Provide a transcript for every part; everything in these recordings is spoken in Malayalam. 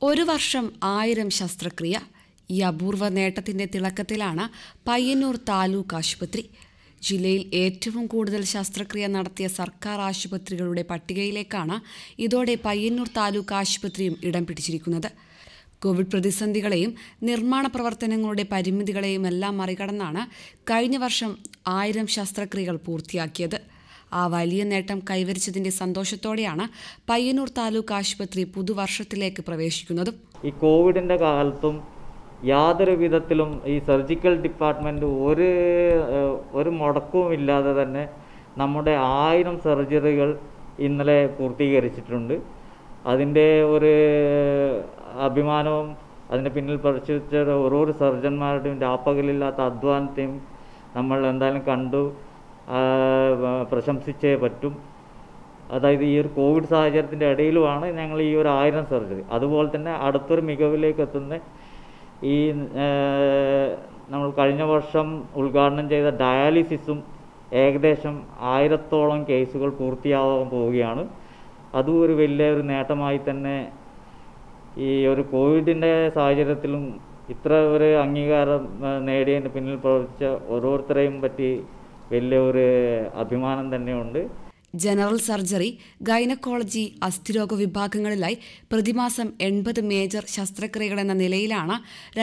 ഒരു വർഷം 1000 ശസ്ത്രക്രിയ. ഈ അപൂർവ നേട്ടത്തിന്റെ തിളക്കത്തിലാണ് പയ്യന്നൂർ താലൂക്ക് ആശുപത്രി. ജില്ലയിൽ ഏറ്റവും കൂടുതൽ ശസ്ത്രക്രിയ നടത്തിയ സർക്കാർ ആശുപത്രികളുടെ പട്ടികയിലേക്കാണ് ഇതോടെ പയ്യന്നൂർ താലൂക്ക് ആശുപത്രിയും ഇടം പിടിച്ചിരിക്കുന്നത്. കോവിഡ് പ്രതിസന്ധികളെയും നിർമ്മാണ പ്രവർത്തനങ്ങളുടെ പരിമിതികളെയും എല്ലാം മറികടന്നാണ് കഴിഞ്ഞ വർഷം 1000 ശസ്ത്രക്രിയകൾ പൂർത്തിയാക്കിയത്. ആ വലിയ നേട്ടം കൈവരിച്ചതിന്റെ സന്തോഷത്തോടെയാണ് പയ്യന്നൂർ താലൂക്ക് ആശുപത്രി പുതുവർഷത്തിലേക്ക് പ്രവേശിക്കുന്നതും. ഈ കോവിഡിന്റെ കാലത്തും യാതൊരു വിധത്തിലും ഈ സർജിക്കൽ ഡിപ്പാർട്ട്മെന്റ് ഒരു മുടക്കവും ഇല്ലാതെ തന്നെ നമ്മുടെ 1000 സർജറികൾ ഇന്നലെ പൂർത്തീകരിച്ചിട്ടുണ്ട്. അതിൻ്റെ ഒരു അഭിമാനവും അതിൻ്റെ പിന്നിൽ പ്രവർത്തിച്ച ഓരോ സർജന്മാരുടെയും രാപ്പകലില്ലാത്ത അധ്വാനത്തെയും നമ്മൾ എന്തായാലും കണ്ടു പ്രശംസിച്ചേ പറ്റും. അതായത് ഈ ഒരു കോവിഡ് സാഹചര്യത്തിൻ്റെ ഇടയിലുമാണ് ഞങ്ങൾ ഈ ഒരു 1000 സർജറി. അതുപോലെ തന്നെ അടുത്തൊരു മികവിലേക്ക് എത്തുന്ന ഈ നമ്മൾ കഴിഞ്ഞ വർഷം ഉദ്ഘാടനം ചെയ്ത ഡയാലിസിസും ഏകദേശം 1000-ഓളം കേസുകൾ പൂർത്തിയാവാൻ പോവുകയാണ്. അതും ഒരു വലിയൊരു നേട്ടമായി തന്നെ ഈ ഒരു കോവിഡിൻ്റെ സാഹചര്യത്തിലും ഇത്ര ഒരു അംഗീകാരം നേടിയതിന് പിന്നിൽ പ്രവർത്തിച്ച ഓരോരുത്തരെയും പറ്റി വലിയൊരു അഭിമാനം തന്നെയുണ്ട്. ജനറൽ സർജറി, ഗൈനക്കോളജി, അസ്ഥിരോഗ വിഭാഗങ്ങളിലായി പ്രതിമാസം 80 മേജർ ശസ്ത്രക്രിയകൾ എന്ന നിലയിലാണ്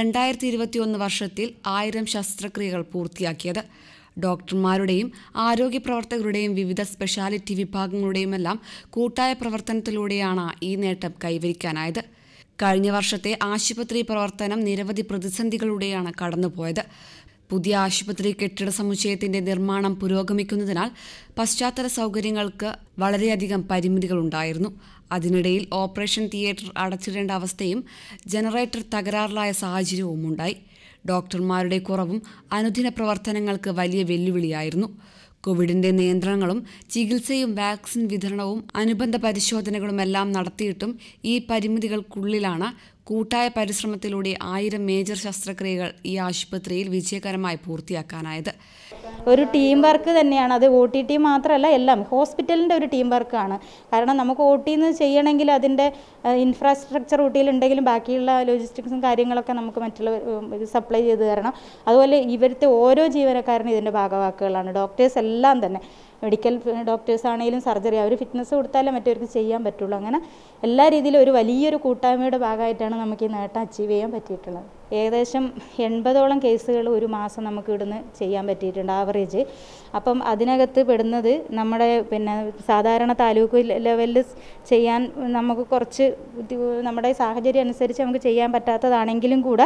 2021 വർഷത്തിൽ 1000 ശസ്ത്രക്രിയകൾ പൂർത്തിയാക്കിയത്. ഡോക്ടർമാരുടെയും ആരോഗ്യ പ്രവർത്തകരുടെയും വിവിധ സ്പെഷ്യാലിറ്റി വിഭാഗങ്ങളുടെയുമെല്ലാം കൂട്ടായ പ്രവർത്തനത്തിലൂടെയാണ് ഈ നേട്ടം കൈവരിക്കാനായത്. കഴിഞ്ഞ വർഷത്തെ ആശുപത്രി പ്രവർത്തനം നിരവധി പ്രതിസന്ധികളുടെയാണ് കടന്നുപോയത്. പുതിയ ആശുപത്രി കെട്ടിട സമുച്ചയത്തിന്റെ നിർമ്മാണം പുരോഗമിക്കുന്നതിനാൽ പശ്ചാത്തല സൗകര്യങ്ങൾക്ക് വളരെയധികം പരിമിതികളുണ്ടായിരുന്നു. അതിനിടയിൽ ഓപ്പറേഷൻ തിയേറ്റർ അടച്ചിടേണ്ട അവസ്ഥയും ജനറേറ്റർ തകരാറിലായ സാഹചര്യവും ഉണ്ടായി. ഡോക്ടർമാരുടെ കുറവും അനുദിന പ്രവർത്തനങ്ങൾക്ക് വലിയ വെല്ലുവിളിയായിരുന്നു. കോവിഡിന്റെ നിയന്ത്രണങ്ങളും ചികിത്സയും വാക്സിൻ വിതരണവും അനുബന്ധ പരിശോധനകളുമെല്ലാം നടത്തിയിട്ടും ഈ പരിമിതികൾക്കുള്ളിലാണ് കൂട്ടായ പരിശ്രമത്തിലൂടെ 1000 മേജർ ശസ്ത്രക്രിയകൾ ഈ ആശുപത്രിയിൽ വിജയകരമായി പൂർത്തിയാക്കാനായത്. ഒരു ടീം വർക്ക് തന്നെയാണ്. അത് OTT മാത്രമല്ല, എല്ലാം ഹോസ്പിറ്റലിൻ്റെ ഒരു ടീം വർക്കാണ്. കാരണം നമുക്ക് OT ചെയ്യണമെങ്കിൽ അതിൻ്റെ ഇൻഫ്രാസ്ട്രക്ചർ OTയിലുണ്ടെങ്കിലും ബാക്കിയുള്ള ലോജിസ്റ്റിക്സും കാര്യങ്ങളൊക്കെ നമുക്ക് മറ്റുള്ള സപ്ലൈ ചെയ്ത് തരണം. അതുപോലെ ഇവരുടെ ഓരോ ജീവനക്കാരനും ഇതിൻ്റെ ഭാഗവാക്കുകളാണ്. ഡോക്ടേഴ്സ് എല്ലാം തന്നെ, മെഡിക്കൽ ഡോക്ടേഴ്സ് ആണെങ്കിലും സർജറി, അവർ ഫിറ്റ്നസ് കൊടുത്താലേ മറ്റവർക്ക് ചെയ്യാൻ പറ്റുള്ളൂ. അങ്ങനെ എല്ലാ രീതിയിലും ഒരു വലിയൊരു കൂട്ടായ്മയുടെ ഭാഗമായിട്ടാണ് നമുക്ക് ഈ നേട്ടം അച്ചീവ് ചെയ്യാൻ പറ്റിയിട്ടുള്ളത്. ഏകദേശം 80ഓളം കേസുകൾ ഒരു മാസം നമുക്ക് ഇവിടുന്ന് ചെയ്യാൻ പറ്റിയിട്ടുണ്ട് ആവറേജ്. അപ്പം അതിനകത്ത് പെടുന്നത് നമ്മുടെ സാധാരണ താലൂക്ക് ലെവലിൽ ചെയ്യാൻ നമുക്ക് കുറച്ച് നമ്മുടെ സാഹചര്യം അനുസരിച്ച് നമുക്ക് ചെയ്യാൻ പറ്റാത്തതാണെങ്കിലും കൂടെ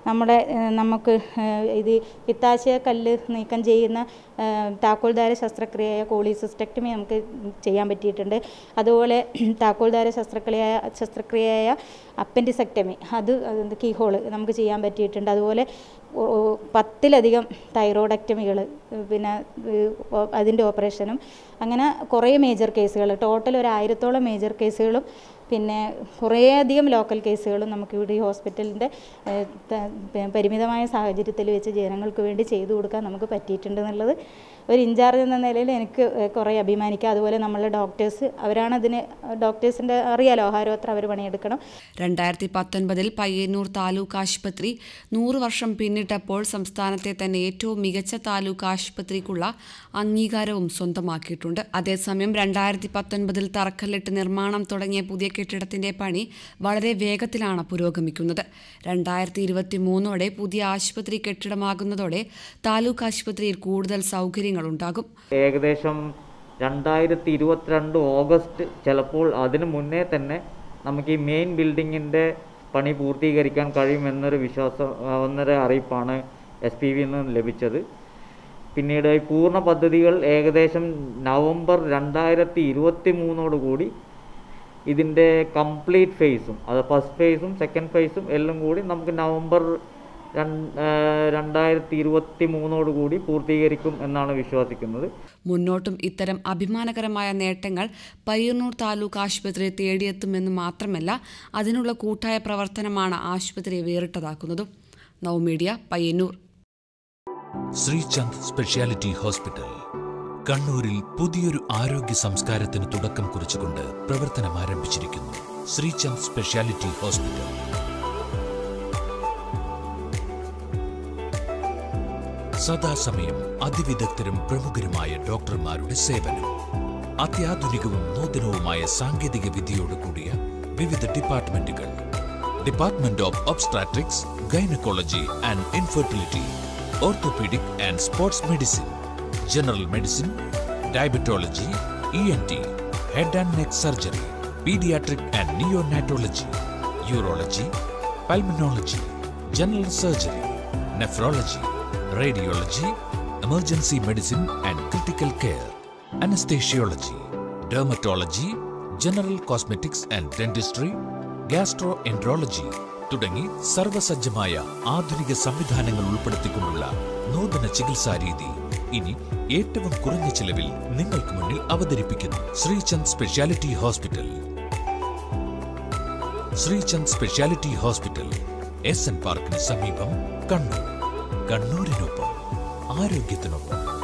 നമുക്ക് ഇത് പിത്താശയ കല്ല് നീക്കം ചെയ്യുന്ന താക്കോൽദാര ശസ്ത്രക്രിയയായ കോളിസിസ്റ്റക്ടമി നമുക്ക് ചെയ്യാൻ പറ്റിയിട്ടുണ്ട്. അതുപോലെ താക്കോൽദാര ശസ്ത്രക്രിയയായ അപ്പൻഡിസെക്ടമി, അത് കീഹോള് നമുക്ക് ചെയ്യാൻ പറ്റിയിട്ടുണ്ട്. അതുപോലെ 10ലധികം തൈറോയിഡക്ടമികൾ, പിന്നെ അതിൻ്റെ ഓപ്പറേഷനും, അങ്ങനെ കുറേ മേജർ കേസുകൾ, ടോട്ടൽ ഒരു 1000-ഓളം മേജർ കേസുകളും പിന്നെ കുറേയധികം ലോക്കൽ കേസുകളും നമുക്കിവിടെ ഈ ഹോസ്പിറ്റലിൻ്റെ പരിമിതമായ സാഹചര്യത്തിൽ വെച്ച് ജനങ്ങൾക്ക് വേണ്ടി ചെയ്തു കൊടുക്കാൻ നമുക്ക് പറ്റിയിട്ടുണ്ടെന്നുള്ളത് ഒരു ഇൻചാർജ് എന്ന നിലയിൽ എനിക്ക് കുറേ അഭിമാനിക്കാം. അതുപോലെ നമ്മളുടെ ഡോക്ടേഴ്സ്, അവരാണ് അതിന് ഡോക്ടേഴ്സിൻ്റെ അറിയാലോ ആഹാരപത്രം അവർ പണിയെടുക്കണം. 2019 പയ്യന്നൂർ താലൂക്ക് ആശുപത്രി 100 വർഷം പിന്നിട്ടപ്പോൾ സംസ്ഥാനത്തെ തന്നെ ഏറ്റവും മികച്ച താലൂക്ക് ആശുപത്രിക്കുള്ള അംഗീകാരവും സ്വന്തമാക്കിയിട്ടുണ്ട്. അതേസമയം 2019 തറക്കല്ലിട്ട് നിർമ്മാണം തുടങ്ങിയ പുതിയ കെട്ടിടത്തിന്റെ പണി വളരെ വേഗത്തിലാണ് പുരോഗമിക്കുന്നത്. 2023ഓടെ പുതിയ ആശുപത്രി കെട്ടിടമാകുന്നതോടെ താലൂക്ക് ആശുപത്രിയിൽ കൂടുതൽ സൗകര്യങ്ങളുണ്ടാകും. ഏകദേശം 2022 ഓഗസ്റ്റ്, ചിലപ്പോൾ അതിനു മുന്നേ തന്നെ നമുക്ക് ഈ മെയിൻ ബിൽഡിങ്ങിൻ്റെ പണി പൂർത്തീകരിക്കാൻ കഴിയുമെന്നൊരു അറിയിപ്പാണ് SPV ലഭിച്ചത്. പിന്നീട് ഈ പൂർണ്ണ പദ്ധതികൾ ഏകദേശം നവംബർ 2023 കൂടി ഇതിൻ്റെ കംപ്ലീറ്റ് ഫേസും, അത് ഫസ്റ്റ് ഫേസും സെക്കൻഡ് ഫേസും എല്ലാം കൂടി നമുക്ക് നവംബർ 2023 കൂടി പൂർത്തീകരിക്കും എന്നാണ് വിശ്വസിക്കുന്നത്. മുന്നോട്ടും ഇത്തരം അഭിമാനകരമായ നേട്ടങ്ങൾ പയ്യന്നൂർ താലൂക്ക് ആശുപത്രി തേടിയെത്തുമെന്ന് മാത്രമല്ല, അതിനുള്ള കൂട്ടായ പ്രവർത്തനമാണ് ആശുപത്രിയെ വേറിട്ടതാക്കുന്നതും. നവമീഡിയ, പയ്യന്നൂർ. ശ്രീചന്ദ് സ്പെഷ്യാലിറ്റി ഹോസ്പിറ്റൽ കണ്ണൂരിൽ പുതിയൊരു ആരോഗ്യ സംസ്കാരത്തിന് തുടക്കം കുറിച്ചുകൊണ്ട് പ്രവർത്തനം ആരംഭിച്ചിരിക്കുന്നു. Sreechand speciality hospital. സദാസമയം അതിവിദഗ്ധരും പ്രമുഖരുമായ ഡോക്ടർമാരുടെ സേവനം. അത്യാധുനികവും നൂതനവുമായ സാങ്കേതിക വിദ്യയോട് കൂടിയ വിവിധ ഡിപ്പാർട്ട്മെന്റുകൾ. Department of obstetrics, gynaecology and infertility, orthopaedic and sports medicine, general medicine, diabetology, ENT, head and neck surgery, pediatric and neonatology, urology, pulmonology, general surgery, nephrology, radiology, emergency medicine and critical care, anesthesiology, dermatology, general cosmetics and dentistry, gastroenterology തുടങ്ങി സർവസജ്ജമായ ആധുനിക സംവിധാനങ്ങൾ ഉൾപ്പെടുത്തിക്കൊണ്ടുള്ള നൂതന ചികിത്സാ രീതി ഇനി ഏറ്റവും കുറഞ്ഞ ചിലവിൽ നിങ്ങൾക്ക് മുന്നിൽ അവതരിപ്പിക്കുന്നു. Sreechand speciality hospital. Sreechand speciality hospital, SN പാർക്കിന് സമീപം, കണ്ണൂർ. കണ്ണൂരിനൊപ്പം ആരോഗ്യത്തിനൊപ്പം.